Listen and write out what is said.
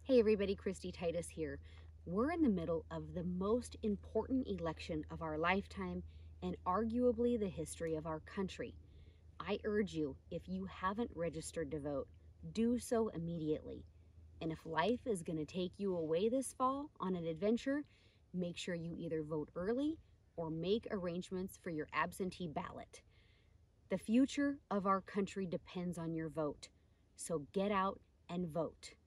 Hey everybody, Kristy, Titus here. We're in the middle of the most important election of our lifetime and arguably the history of our country. I urge you, if you haven't registered to vote, do so immediately. And if life is going to take you away this fall on an adventure, make sure you either vote early or make arrangements for your absentee ballot. The future of our country depends on your vote, so get out and vote.